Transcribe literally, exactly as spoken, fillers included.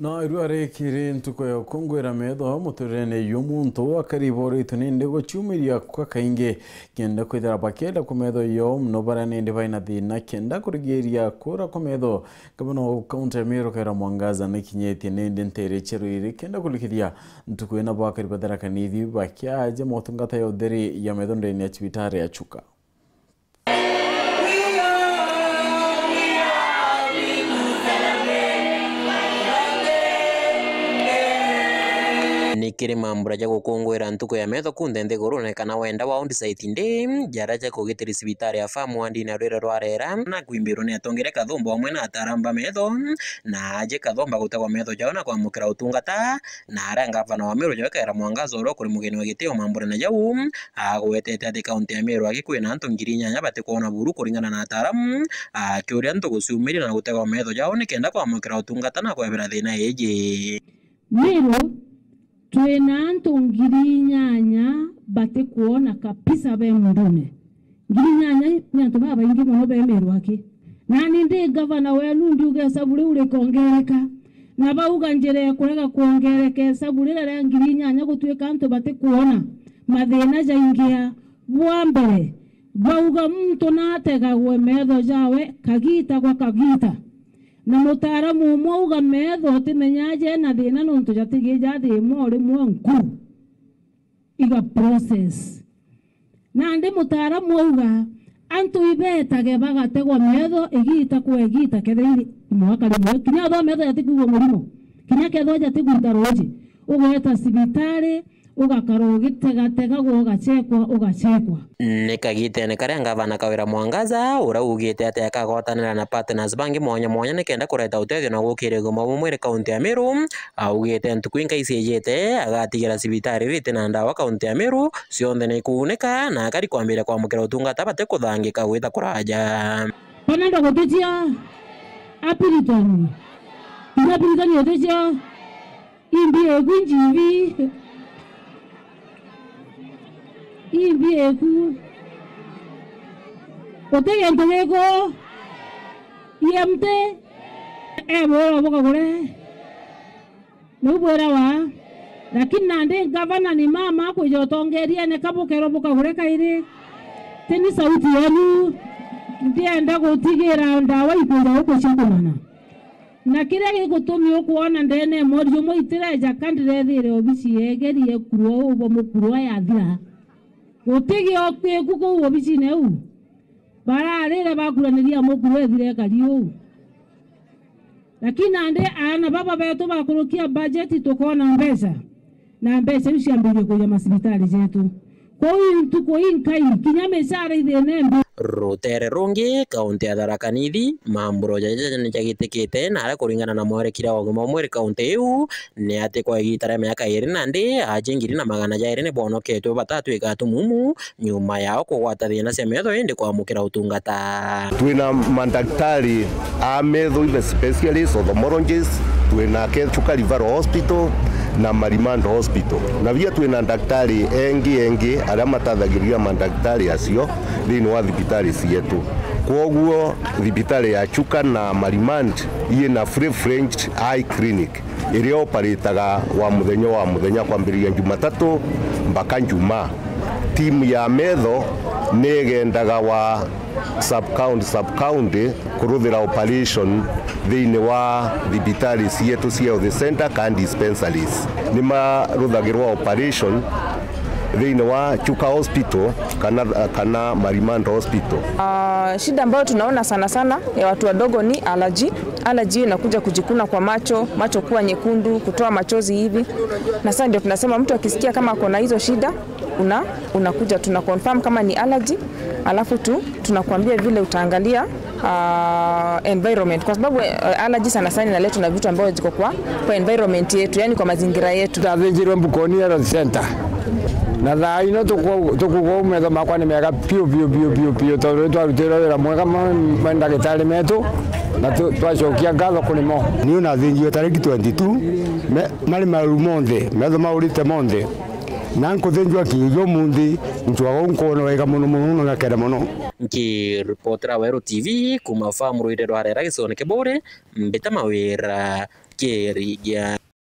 Na iruare kiri ntuko ya kongwera metho muturene y'omuntu akaribora ituninde gochumiria kwa kainge kenda kwithira bakenda kumetho yo no baranende baina thina kenda kurigeria kura kumetho kabano counter miro kera mwangaza na kinyetie nende ntere cherwiri kenda kulikiria ntuko ina bakari badara kanithi bakyaje motungata yo deri ya metho ndeni ya chibitare ya chuka. Nikiri mambura ja gukungwira ntuko ya metho kundende gorone kana wenda wa undi site inde jara ja kugitiri sibitari ya famu andi na rwera rwarera na kwimbiro ne atongere kathomba omwe na ataramba metho na aje kathomba gutagwa metho jaona kwa mukira utungata na aranga vana wa Meru jaweka mwangazo oro kuri mugeni wa giteo mambura na jau agwetete ati kaunti ya Meru agikwina antu ngiri nyanya bate kuona buru kuringana na ataramu akiuria ntu guciumiri na gutagwa metho jao ni kenda kwa mukira utungata na kwebera thina eje Meru twena antu ngiri nyanya bate kuona kapisa be mundune ngiri nyanya ni antu baba ingi muno be Meru aki na ninde gavana wenu nduge sabule ule kongereka na bauga njere kurega kuongereka sabule ra ngiri nyanya gutweka antu bate kuona mathina jaingia bwambere bauga mtu natega gwe metho jawe kagita kwa kagita na mutaramu mwauga metho timenyaje na thina nontu jatigija thi mori mwanku iga process na ndi mutaramu auga antu ibetage bagategwa metho igita kwa igita ketheiri mwaka rimwe kinya tho metho yatigwo murimo kinya ketho jatigwita roji ugeta sibitari ugakaro gitega tega go gachekwa ugachekwa nikagite ne karenga vana kawira mwangaza uraugite ate akagotanira na partners bangi mwanya mwanya nikenda kureta utethio na gukire goma mumwere kaunti ya Meru augite ntukwinka isejete agatigira sibitari rite na ndawa kaunti ya Meru cionthe ni kuuneka na akari kwambira kwa mukira utungata bate kuthangika gwita kuraja pananda gotejia apiriton ina piriton yotejia imbi egunjivi imbi eku otege ntego yemte ebo boka gore nubwera wa lakini nande gavana ni mama kujotongeria ne kabukero boka gore kaire teni sauti yenu ndienda gutigira ndawa ikuza uko chikomana na kire gigutumia ukuona ndene morio moitira ja kandire thire obisi yegerie kuruo ubo mukuruo ya thira gutigi okwe kuko obisi neu bara rire bakuraniria mukuruo ethire kariu lakini ande ana baba betu bakurukia budget tukona mbesa na mbesa usiambire kuja masibitali zetu kwa hiyo tuko inkai kinyame sare ithene rutere rungi kaunti ya Tharaka Nithi mamburo jaja ni jagitikite na ara kuringana na mwerekira wa goma mwere kaunti iu ni ati kwa igitara miaka iri na ndi ajingiri na magana jairi ni bonoketwe batatu igatumumu nyuma yao kugwata thina cia metho indi kwa mukira utungata twina mandaktari a metho ive specialist ophthalmologists twina Chuka River Hospital na Marimando Hospital na via twina daktari engi engi aria matathagiria mandaktari acio thini wa thibitari cietu koguo thibitari ya Chuka na Marimand ina free French eye clinic iria operataga wa muthenya wa muthenya kwambiriria Jumatatu mpaka Juma timu ya metho negendaga wa sub county sub county kuruthira operation thini wa thibitari cietu cia the center can dispensaries ni maruthagirwa operation thini wa Chuka Hospital kana kana Marimando Hospital. Uh, shida ambayo tunaona sana sana ya watu wadogo ni allergy. Allergy inakuja kujikuna kwa macho, macho kuwa nyekundu, kutoa machozi hivi. Na sasa ndio tunasema mtu akisikia kama kuna hizo shida, una unakuja tuna confirm kama ni allergy, alafu tu tunakuambia vile utaangalia uh, environment kwa sababu uh, allergy sana sana inaletwa na vitu ambavyo ziko kwa kwa environment yetu, yani kwa mazingira yetu. Tathinjirwe Mbukoni Health Center na thaa ino tukugo umetho makwa ni mega pio pio pio pio pio tondu twarutira wira mwega mandagitari metu na twacokia ngatho kuri mo ni una thinjio tariki twenty-two mari maru monthe metho maurite monthe na nkuthinjwa kijo mundi ntwago nkono wega muno muno na kera muno nki reportera wa Ero T V kuma famu rwire rwarera gisone kebore mbeta mawira kĩrĩa